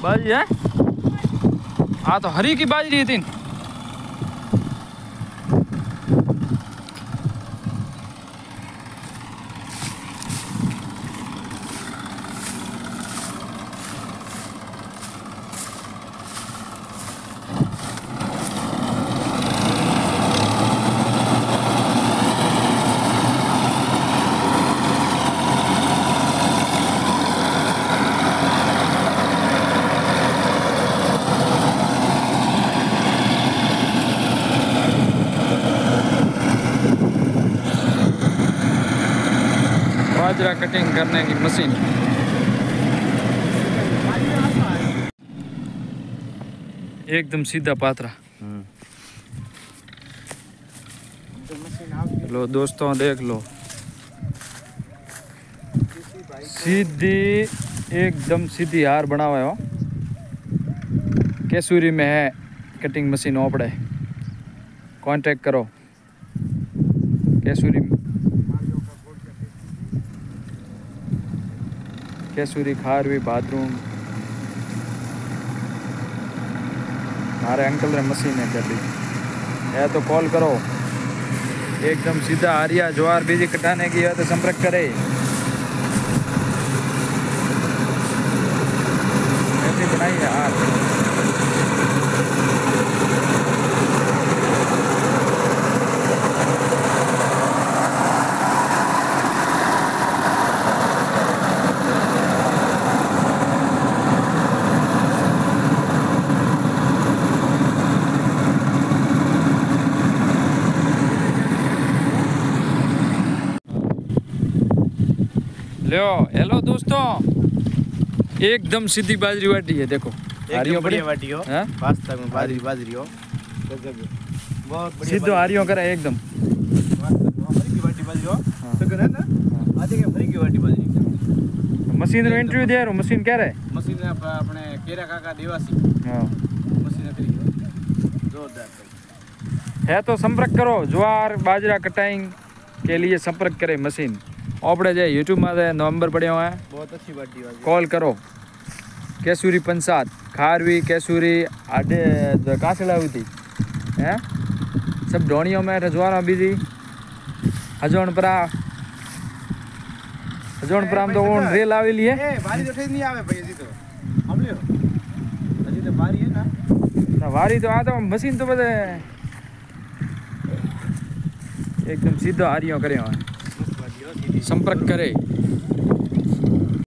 बाजरी है। हाँ तो हरी की बाजरी है तीन। बाजरा कटिंग करने की मशीन। एकदम सीधा पात्रा। लो दोस्तों देख लो, सीधी एकदम सीधी हार बना हुआ है हो। केसूरी में है कटिंग मशीन ओपड़े, कांटेक्ट करो केसूरी। केसूरी खारवी बाथरूम हमारे अंकल ने मशीन है कर दी है तो कॉल करो। एकदम सीधा आरिया ज्वार बीज कटाने की है तो संपर्क करे। ऐसी बनाई है हाथ। लो हेलो दोस्तों, एकदम सीधी बाजरी वाटी है। देखो एकदम बढ़िया वाटी हो, वास्तव में बाजरी बाजरी हो, बहुत बढ़िया सीधो हारियों करे एकदम। हरी की वाटी बाजरी हो सगन है ना। आज के हरी की वाटी बाजरी मशीन रो इंटरव्यू दे रहा हूं। मशीन कह रहे मशीन अपने केरा काका देवासी। हां मशीन करी जोरदार है तो संपर्क करो। ज्वार बाजरा कटाइंग के लिए संपर्क करें मशीन। ओपड़े जाए यूट्यूब में नवंबर पड़े हुए हैं, बहुत अच्छी बाटी है। कॉल करो। केसूरी पंचायत खारवी केसूरी आडे कहाँ से लाई थी हैं सब ढोनियों में रजवाना बीजी हजोनपरा हम तो उन रेल आवे लिए बारी तो नहीं आवे भाई जी। तो हम लियो अजी तो बारी है ना वारी तो आता मशीन तो बस एकदम सीधा हारियों करे हुए। संपर्क करे।